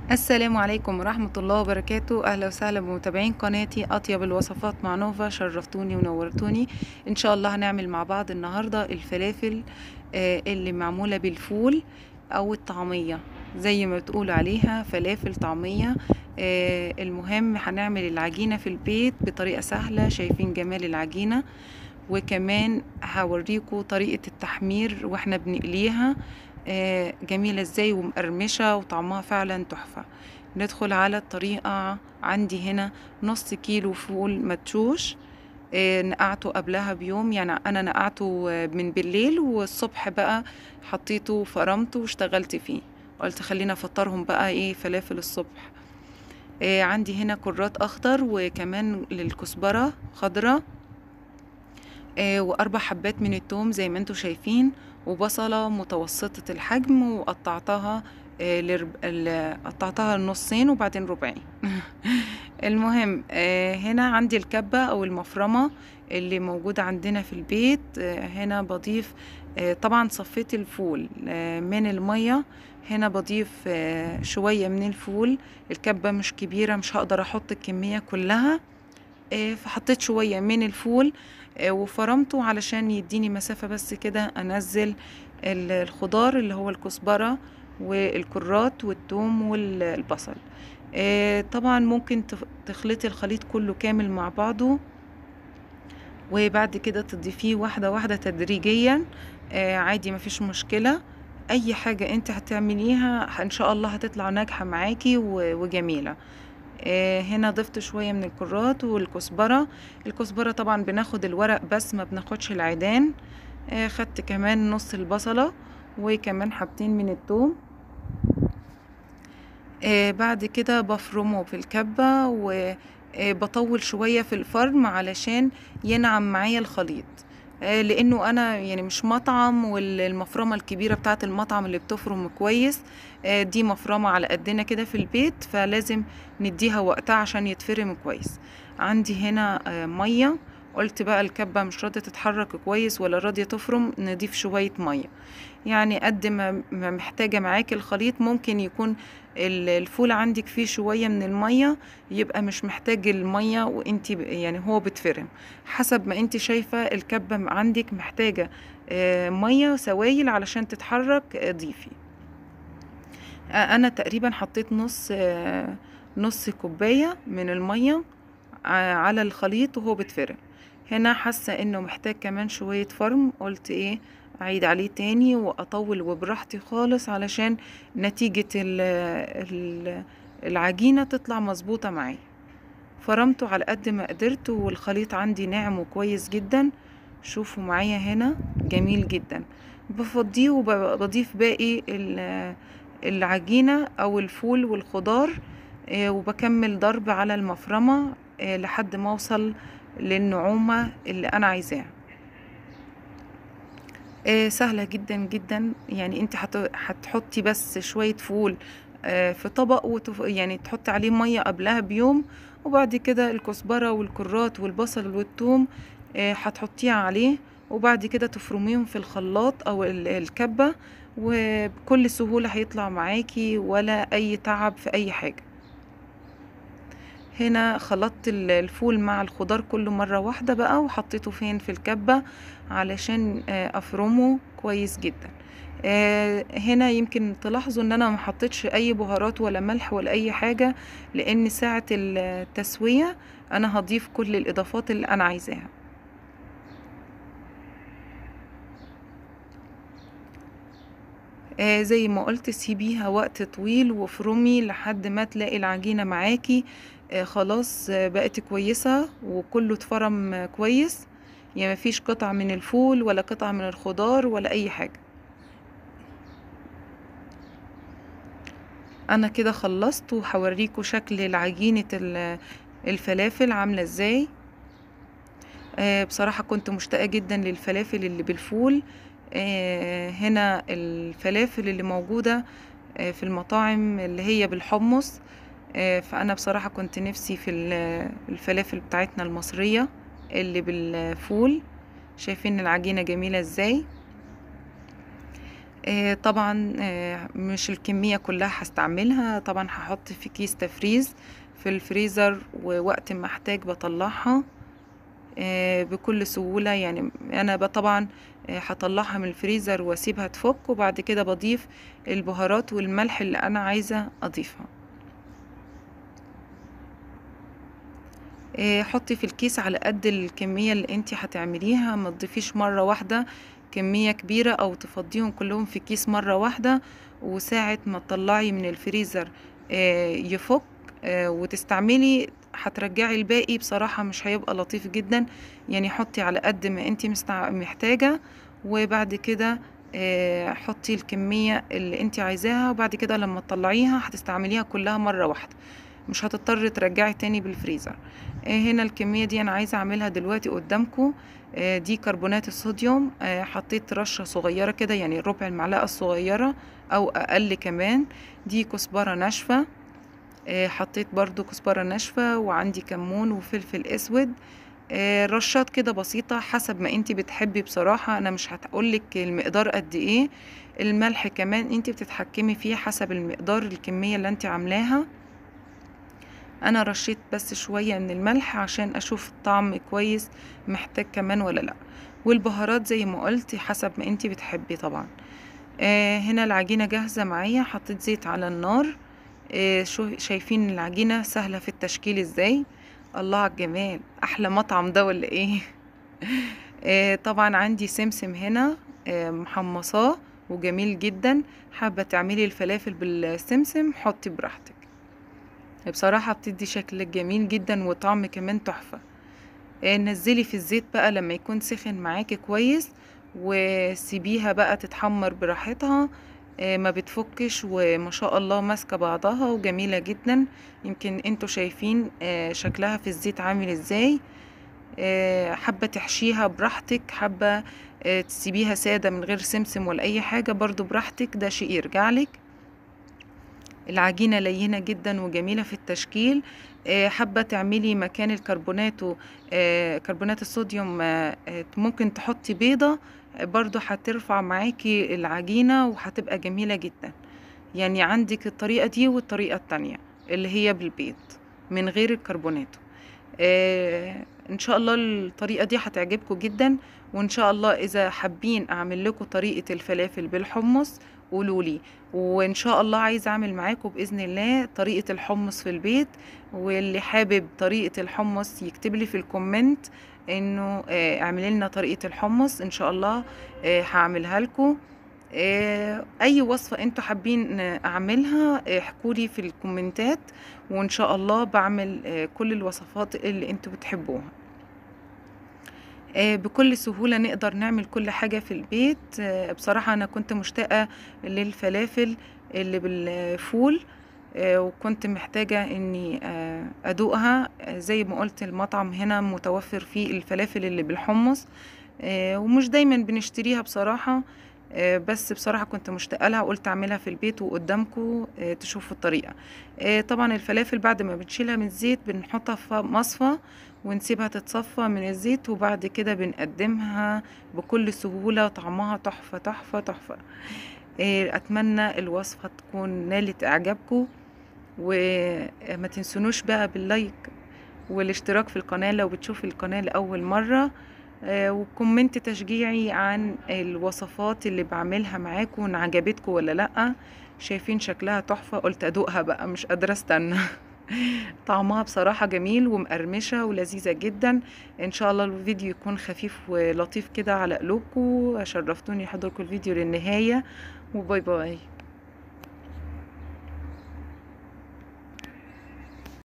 السلام عليكم ورحمة الله وبركاته. أهلا وسهلا بمتابعين قناتي أطيب الوصفات مع نوفا. شرفتوني ونورتوني. إن شاء الله هنعمل مع بعض النهاردة الفلافل اللي معمولة بالفول أو الطعمية، زي ما بتقول عليها فلافل طعمية. المهم هنعمل العجينة في البيت بطريقة سهلة. شايفين جمال العجينة، وكمان هوريكم طريقة التحمير واحنا بنقليها جميلة ازاي ومقرمشة وطعمها فعلا تحفة. ندخل على الطريقة. عندي هنا نص كيلو فول مدشوش، نقعته قبلها بيوم، يعني انا نقعته من بالليل، والصبح بقى حطيته فرمته واشتغلت فيه. قلت خلينا افطرهم بقى ايه فلافل الصبح. عندي هنا كرات اخضر، وكمان للكزبرة خضرة، واربع حبات من التوم زي ما انتوا شايفين، وبصلة متوسطة الحجم وقطعتها قطعتها نصين وبعدين ربعين. المهم هنا عندي الكبة او المفرمة اللي موجودة عندنا في البيت. هنا بضيف طبعا صفيت الفول من المية. هنا بضيف شوية من الفول. الكبة مش كبيرة، مش هقدر احط الكمية كلها، فحطيت شوية من الفول وفرمته علشان يديني مسافة بس كده انزل الخضار اللي هو الكزبرة والكرات والثوم والبصل. طبعا ممكن تخلطي الخليط كله كامل مع بعضه، وبعد كده تضيفيه واحدة واحدة تدريجيا. عادي مفيش مشكلة. اي حاجة انت هتعمليها ان شاء الله هتطلع ناجحة معاكي وجميلة. هنا ضفت شوية من الكرات والكزبرة. الكزبرة طبعا بناخد الورق بس ما بناخدش العيدان. خدت كمان نص البصلة وكمان حبتين من الثوم. بعد كده بفرمه في الكبة، وبطول شوية في الفرم علشان ينعم معايا الخليط. لانه انا يعني مش مطعم، والمفرمة الكبيرة بتاعة المطعم اللي بتفرم كويس، دي مفرمة على قدنا كده في البيت، فلازم نديها وقتها عشان يتفرم كويس. عندي هنا مية. قلت بقى الكبة مش راضية تتحرك كويس ولا راضية تفرم، نضيف شوية مية. يعني قد ما محتاجة معاكي الخليط. ممكن يكون الفول عندك فيه شوية من المية، يبقى مش محتاج المية وانتي يعني هو بتفرم. حسب ما انتي شايفة الكبة عندك محتاجة مية سوائل علشان تتحرك، ضيفي. انا تقريبا حطيت نص كوباية من المية على الخليط وهو بتفرم. هنا حاسة انه محتاج كمان شوية فرم. قلت ايه اعيد عليه تاني واطول وبراحتي خالص علشان نتيجة العجينة تطلع مظبوطة معايا. فرمته على قد ما قدرت، والخليط عندي ناعم وكويس جدا. شوفوا معايا هنا جميل جدا. بفضيه وبضيف باقي العجينة او الفول والخضار، وبكمل ضرب على المفرمة لحد ما اوصل للنعومة اللي انا عايزاها. سهلة جدا جدا. يعني انت هتحطي بس شوية فول في طبق، يعني تحطي عليه مية قبلها بيوم، وبعد كده الكزبرة والكرات والبصل والثوم هتحطيها عليه، وبعد كده تفرميهم في الخلاط او الكبة، وبكل سهولة هيطلع معاكي ولا اي تعب في اي حاجة. هنا خلطت الفول مع الخضار كله مرة واحدة بقى، وحطيته فين في الكبة علشان افرمه كويس جدا. هنا يمكن تلاحظوا ان انا ما حطيتش اي بهارات ولا ملح ولا اي حاجة، لان ساعة التسوية انا هضيف كل الاضافات اللي انا عايزاها. زي ما قلت سيبيها وقت طويل وفرمي لحد ما تلاقي العجينة معاكي خلاص بقت كويسة وكله اتفرم كويس. يعني مفيش قطع من الفول ولا قطع من الخضار ولا اي حاجة. انا كده خلصت، وهوريكم شكل العجينة الفلافل عاملة ازاي. بصراحة كنت مشتاقة جدا للفلافل اللي بالفول. هنا الفلافل اللي موجودة في المطاعم اللي هي بالحمص. فأنا بصراحة كنت نفسي في الفلافل بتاعتنا المصرية اللي بالفول. شايفين العجينة جميلة ازاي. طبعا مش الكمية كلها هستعملها، طبعا هحط في كيس تفريز في الفريزر، ووقت ما احتاج بطلعها بكل سهولة. يعني انا طبعا هطلعها من الفريزر واسيبها تفك، وبعد كده بضيف البهارات والملح اللي انا عايزة اضيفها. حطي في الكيس على قد الكمية اللي انتي هتعمليها، ما تضيفيش مرة واحدة كمية كبيرة او تفضيهم كلهم في كيس مرة واحدة، وساعة ما تطلعي من الفريزر يفك وتستعملي هترجعي الباقي. بصراحة مش هيبقى لطيف جدا. يعني حطي على قد ما انتي محتاجة، وبعد كده حطي الكمية اللي انتي عايزاها، وبعد كده لما تطلعيها هتستعمليها كلها مرة واحدة، مش هتضطري ترجعي تاني بالفريزر. هنا الكمية دي انا عايزة اعملها دلوقتي قدامكم. دي كربونات الصوديوم، حطيت رشة صغيرة كده، يعني ربع المعلقة الصغيرة او اقل كمان. دي كزبرة ناشفة، حطيت برضو كزبرة ناشفة، وعندي كمون وفلفل اسود. رشات كده بسيطة حسب ما انتي بتحبي. بصراحة انا مش هتقولك المقدار قد ايه. الملح كمان انتي بتتحكمي فيه حسب المقدار الكمية اللي انتي عاملاها. انا رشيت بس شوية من الملح عشان اشوف الطعم كويس محتاج كمان ولا لا. والبهارات زي ما قلت حسب ما انتي بتحبي طبعا. هنا العجينة جاهزة معايا، حطيت زيت على النار. شايفين العجينة سهلة في التشكيل ازاي؟ الله على الجمال، احلى مطعم ده ولا ايه؟ طبعا عندي سمسم هنا محمصاه وجميل جدا. حابة تعملي الفلافل بالسمسم حطي براحتك، بصراحة بتدي شكل جميل جدا وطعم كمان تحفة. نزلي في الزيت بقى لما يكون سخن معاكي كويس، وسيبيها بقى تتحمر براحتها. ما بتفكش، وما شاء الله ماسكة بعضها وجميلة جدا. يمكن انتوا شايفين شكلها في الزيت عامل ازاي. حابة تحشيها براحتك، حابة تسيبيها سادة من غير سمسم ولا اي حاجة برضو براحتك، ده شيء يرجعلك. العجينة لينة جدا وجميلة في التشكيل. حابة تعملي مكان الكربوناتو كربونات الصوديوم ممكن تحطي بيضة، برضو هترفع معاكي العجينة وهتبقى جميلة جدا. يعني عندك الطريقة دي والطريقة التانية اللي هي بالبيض من غير الكربوناتو. ان شاء الله الطريقة دي هتعجبكم جدا. وان شاء الله اذا حابين اعمل لكم طريقة الفلافل بالحمص قولولي، وان شاء الله عايزه اعمل معاكم باذن الله طريقه الحمص في البيت. واللي حابب طريقه الحمص يكتب لي في الكومنت انه اعملي لنا طريقه الحمص، ان شاء الله هعملها لكم. اي وصفه انتوا حابين اعملها احكولي في الكومنتات، وان شاء الله بعمل كل الوصفات اللي انتوا بتحبوها. بكل سهولة نقدر نعمل كل حاجة في البيت. بصراحة أنا كنت مشتاقة للفلافل اللي بالفول، وكنت محتاجة إني أدوقها. زي ما قلت المطعم هنا متوفر فيه الفلافل اللي بالحمص، ومش دايما بنشتريها بصراحة. بس بصراحة كنت مشتاقة لها، قلت أعملها في البيت وقدامكم تشوفوا الطريقة. طبعا الفلافل بعد ما بنشيلها من الزيت بنحطها في مصفى ونسيبها تتصفى من الزيت، وبعد كده بنقدمها بكل سهولة. طعمها تحفة تحفة تحفة. أتمنى الوصفة تكون نالت إعجابكم، وما تنسونوش بقى باللايك والاشتراك في القناة لو بتشوفي القناة لأول مرة. وكومنت تشجيعي عن الوصفات اللي بعملها معاكم ان عجبتكم ولا لا. شايفين شكلها تحفة، قلت ادوقها بقى مش قادرة استنى. طعمها بصراحة جميل ومقرمشة ولذيذة جدا. ان شاء الله الفيديو يكون خفيف ولطيف كده على قلوبكم. شرفتوني حضوركم الفيديو للنهاية، وباي باي.